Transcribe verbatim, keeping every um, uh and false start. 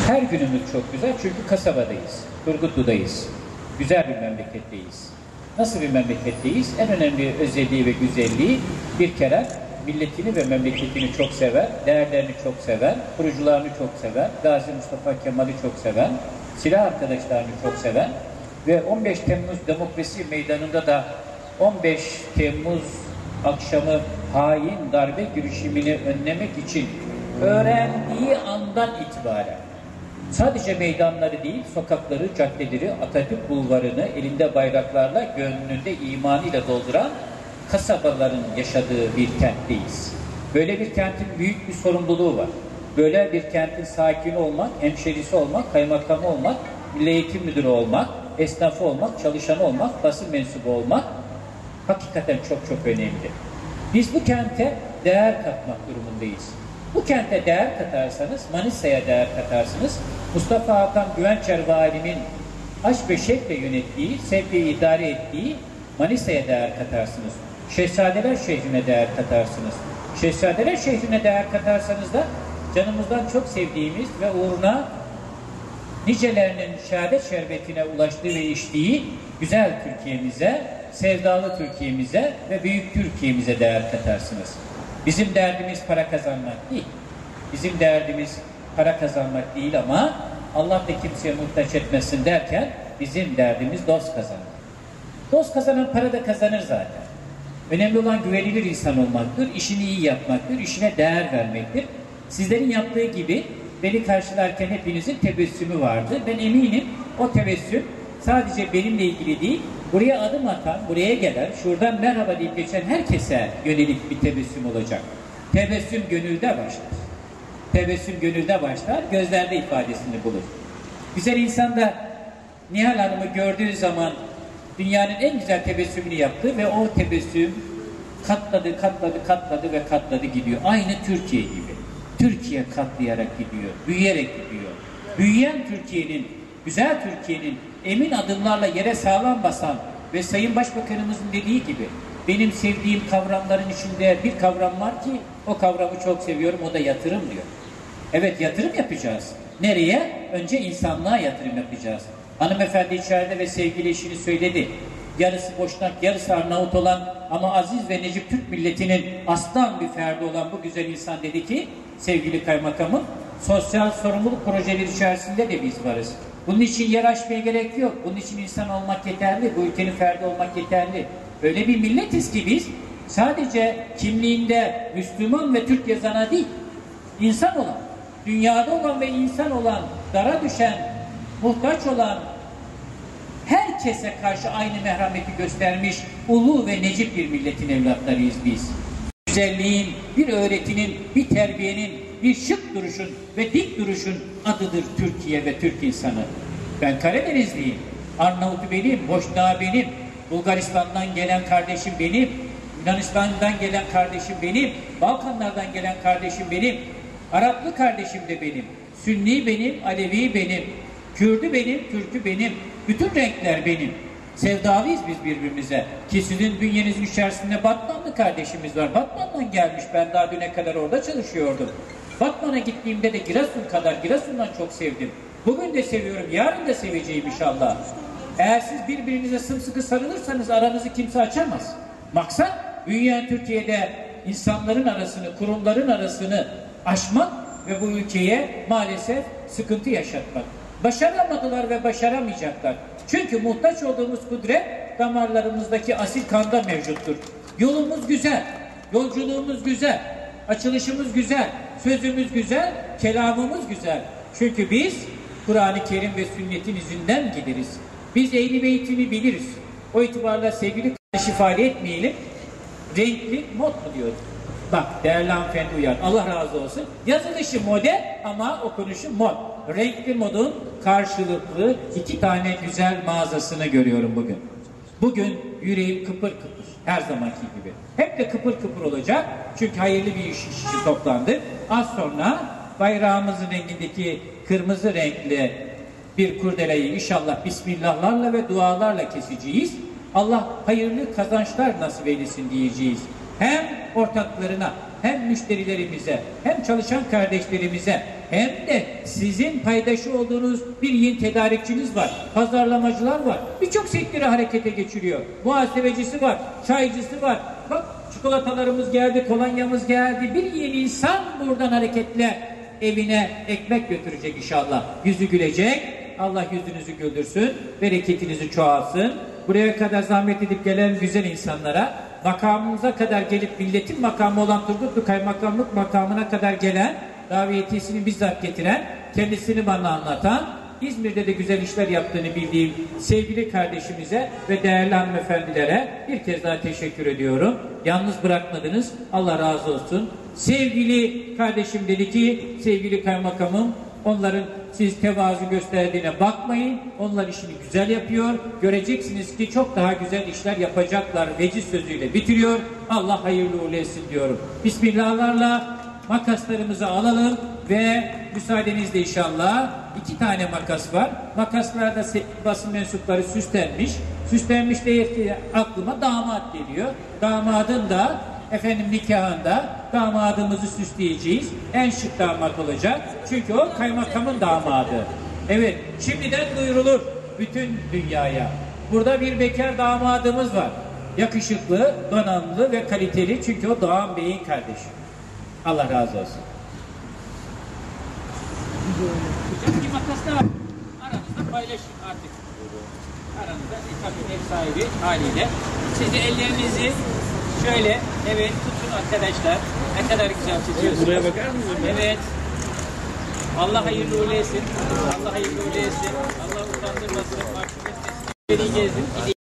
Her günümüz çok güzel çünkü kasabadayız, Turgutlu'dayız. Güzel bir memleketteyiz. Nasıl bir memleketteyiz? En önemli özelliği ve güzelliği bir kere milletini ve memleketini çok seven, değerlerini çok seven, kurucularını çok seven, Gazi Mustafa Kemal'i çok seven, silah arkadaşlarını çok seven ve on beş Temmuz Demokrasi Meydanı'nda da on beş Temmuz akşamı hain darbe girişimini önlemek için öğrendiği andan itibaren sadece meydanları değil, sokakları, caddeleri, Atatürk Bulvarı'nı elinde bayraklarla, gönlünde imanıyla dolduran kasabaların yaşadığı bir kentteyiz. Böyle bir kentin büyük bir sorumluluğu var. Böyle bir kentin sakini olmak, hemşerisi olmak, kaymakamı olmak, milli eğitim müdürü olmak, esnafı olmak, çalışanı olmak, basın mensubu olmak hakikaten çok çok önemli. Biz bu kente değer katmak durumundayız. Bu kente değer katarsanız, Manisa'ya değer katarsınız. Mustafa Hakan Güvençer Valimin aşk ve şevkle yönettiği, sevgiyle idare ettiği Manisa'ya değer katarsınız. Şehzadeler şehrine değer katarsınız. Şehzadeler şehrine değer katarsanız da canımızdan çok sevdiğimiz ve uğruna nicelerinin şehadet şerbetine ulaştığı ve içtiği güzel Türkiye'mize, sevdalı Türkiye'mize ve büyük Türkiye'mize değer katarsınız. Bizim derdimiz para kazanmak değil. Bizim derdimiz para kazanmak değil ama Allah da kimseye muhtaç etmesin derken bizim derdimiz dost kazanmak. Dost kazanan para da kazanır zaten. Önemli olan güvenilir insan olmaktır, işini iyi yapmaktır, işine değer vermektir. Sizlerin yaptığı gibi beni karşılarken hepinizin tebessümü vardı. Ben eminim o tebessüm sadece benimle ilgili değil, buraya adım atan, buraya gelen, şuradan merhaba deyip geçen herkese yönelik bir tebessüm olacak. Tebessüm gönülde başlar. Tebessüm gönülde başlar, gözlerde ifadesini bulur. Güzel insan da Nihal Hanım'ı gördüğü zaman dünyanın en güzel tebessümünü yaptı ve o tebessüm katladı, katladı, katladı ve katladı gidiyor. Aynı Türkiye gibi. Türkiye katlayarak gidiyor, büyüyerek gidiyor. Büyüyen Türkiye'nin, güzel Türkiye'nin emin adımlarla yere sağlam basan ve Sayın Başbakanımızın dediği gibi benim sevdiğim kavramların içinde bir kavram var ki o kavramı çok seviyorum, o da yatırım diyor. Evet, yatırım yapacağız. Nereye? Önce insanlığa yatırım yapacağız. Hanımefendi içeride ve sevgili eşini söyledi. Yarısı Boşnak, yarısı Arnavut olan ama aziz ve necip Türk milletinin aslan bir ferdi olan bu güzel insan dedi ki, sevgili kaymakamım, sosyal sorumluluk projeleri içerisinde de biz varız. Bunun için yer açmaya gerek yok. Bunun için insan olmak yeterli. Bu ülkenin ferdi olmak yeterli. Öyle bir milletiz ki biz sadece kimliğinde Müslüman ve Türk yazana değil, insan olan, dünyada olan ve insan olan, dara düşen, muhtaç olan herkese karşı aynı merhameti göstermiş ulu ve necip bir milletin evlatlarıyız biz. Güzelliğin, bir öğretinin, bir terbiyenin, bir şık duruşun ve dik duruşun adıdır Türkiye ve Türk insanı. Ben Karadenizliyim, Arnavut'u benim, Boşnağı benim, Bulgaristan'dan gelen kardeşim benim, Yunanistan'dan gelen kardeşim benim, Balkanlardan gelen kardeşim benim, Araplı kardeşim de benim, Sünni benim, Alevi benim, Kürdü benim, Türkü benim, bütün renkler benim. Sevdalıyız biz birbirimize. Ki sizin bünyenizin içerisinde Batmanlı kardeşimiz var. Batman'dan gelmiş. Ben daha düne kadar orada çalışıyordum. Batman'a gittiğimde de Giresun kadar Giresun'dan çok sevdim. Bugün de seviyorum. Yarın da seveceğim inşallah. Eğer siz birbirinize sımsıkı sarılırsanız aranızı kimse açamaz. Maksat büyüyen Türkiye'de insanların arasını, kurumların arasını aşmak ve bu ülkeye maalesef sıkıntı yaşatmak. Başaramadılar ve başaramayacaklar. Çünkü muhtaç olduğumuz kudret damarlarımızdaki asil kanda mevcuttur. Yolumuz güzel, yolculuğumuz güzel, açılışımız güzel, sözümüz güzel, kelamımız güzel. Çünkü biz Kur'an-ı Kerim ve sünnetin izinden gideriz. Biz Ehl-i Beyt'ini biliriz. O itibarla sevgili kardeş ifade etmeyelim. Renkli mod mu diyoruz? Bak değerli hanımefendi uyar. Allah razı olsun. Yazılışı model ama okunuşu mod. Renkli modun karşılıklı iki tane güzel mağazasını görüyorum bugün. Bugün yüreğim kıpır kıpır. Her zamanki gibi. Hep de kıpır kıpır olacak. Çünkü hayırlı bir iş için toplandık. Az sonra bayrağımızın rengindeki kırmızı renkli bir kurdeleyi inşallah bismillahlarla ve dualarla keseceğiz. Allah hayırlı kazançlar nasip eylesin diyeceğiz. Hem ortaklarına, hem müşterilerimize, hem çalışan kardeşlerimize, hem de sizin paydaşı olduğunuz bir yeni tedarikçiniz var, pazarlamacılar var. Birçok sektörü harekete geçiriyor. Muhasebecisi var, çaycısı var. Bak çikolatalarımız geldi, kolonyamız geldi. Bir yeni insan buradan hareketle evine ekmek götürecek inşallah. Yüzü gülecek. Allah yüzünüzü güldürsün. Bereketinizi çoğalsın. Buraya kadar zahmet edip gelen güzel insanlara, makamımıza kadar gelip milletin makamı olan Turgutlu Kaymakamlık makamına kadar gelen, davetiyesini bizzat getiren, kendisini bana anlatan, İzmir'de de güzel işler yaptığını bildiğim sevgili kardeşimize ve değerli hanımefendilere bir kez daha teşekkür ediyorum. Yalnız bırakmadınız. Allah razı olsun. Sevgili kardeşim dedi ki, sevgili kaymakamım, onların siz tevazu gösterdiğine bakmayın. Onlar işini güzel yapıyor. Göreceksiniz ki çok daha güzel işler yapacaklar. Veciz sözüyle bitiriyor. Allah hayırlı uğurlu etsin diyorum. Bismillahlarla makaslarımızı alalım ve müsaadenizle inşallah iki tane makas var. Makaslarda basın mensupları süslenmiş. Süslenmiş de aklıma damat geliyor. Damadın da efendim nikahında damadımızı süsleyeceğiz. En şık damat olacak. Çünkü o kaymakamın damadı. Evet, şimdiden duyurulur bütün dünyaya. Burada bir bekar damadımız var. Yakışıklı, donanımlı ve kaliteli. Çünkü o Doğan Bey'in kardeşi. Allah razı olsun. Bir makas da var. Aranızda paylaşın artık. Aranızda e, tabii ev sahibi haliyle. Siz de ellerinizi şöyle, evet tutun arkadaşlar. Ne kadar güzel tutuyorsunuz. Buraya bakar mısınız? Evet. Allah hayırlı uğurlu etsin. Allah hayırlı uğurlu etsin. Allah utandırmasın. Mahkum etmesin. Gezin.